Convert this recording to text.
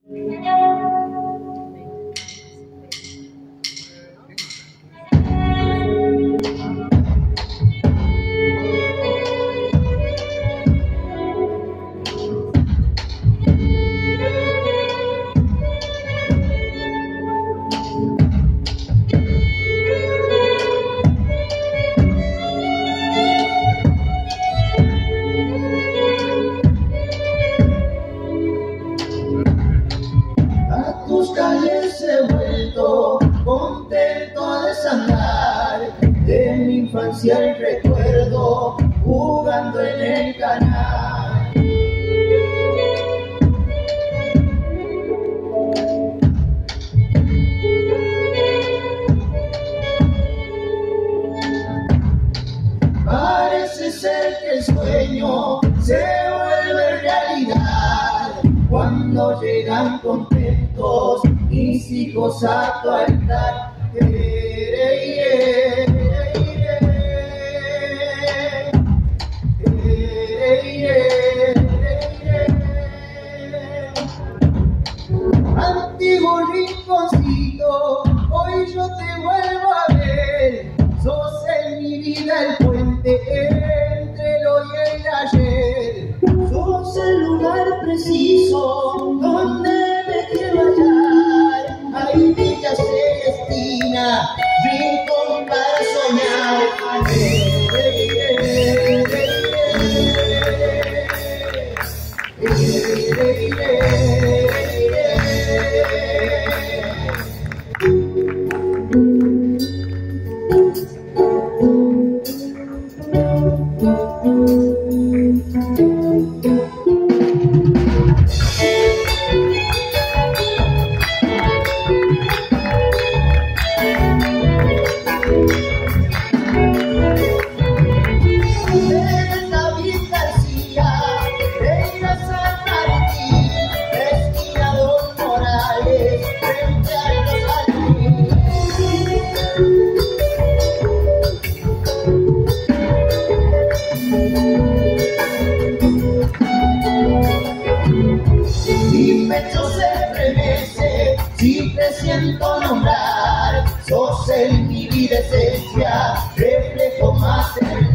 Tus calles he vuelto contento a desandar, de mi infancia el recuerdo jugando en el canal. Parece ser que el sueño se vuelve realidad cuando llegan contentos mis hijos a tu altar. Antiguo rinconcito, hoy yo te vuelvo a ver. Sos en mi vida el puente entre el hoy y el ayer. Sos el lugar preciso donde me quiero hallar. Hay Villa Celestina, rincón para soñar. Si te siento nombrar, sos en mi vida esencia, reflejo más